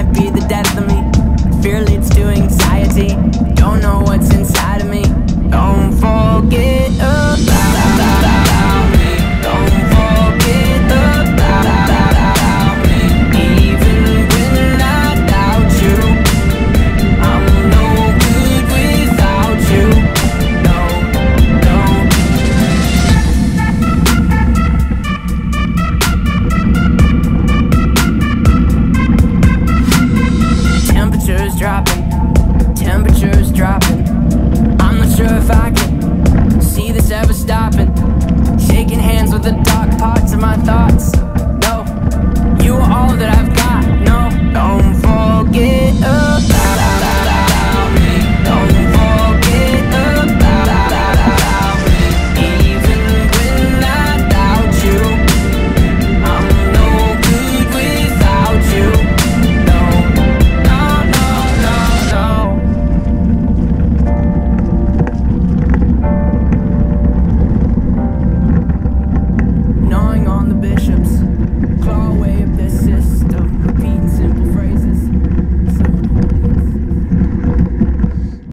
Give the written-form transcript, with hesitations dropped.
might be the death of me. Fear leads to anxiety. Don't know what's inside of me. Don't forget about me. Don't forget about me. Even when I doubt you, I'm no good without you. No, no. Temperature's dropping, temperature's dropping. I'm not sure if I can see this ever stopping. Shaking hands with the dark parts of my thoughts.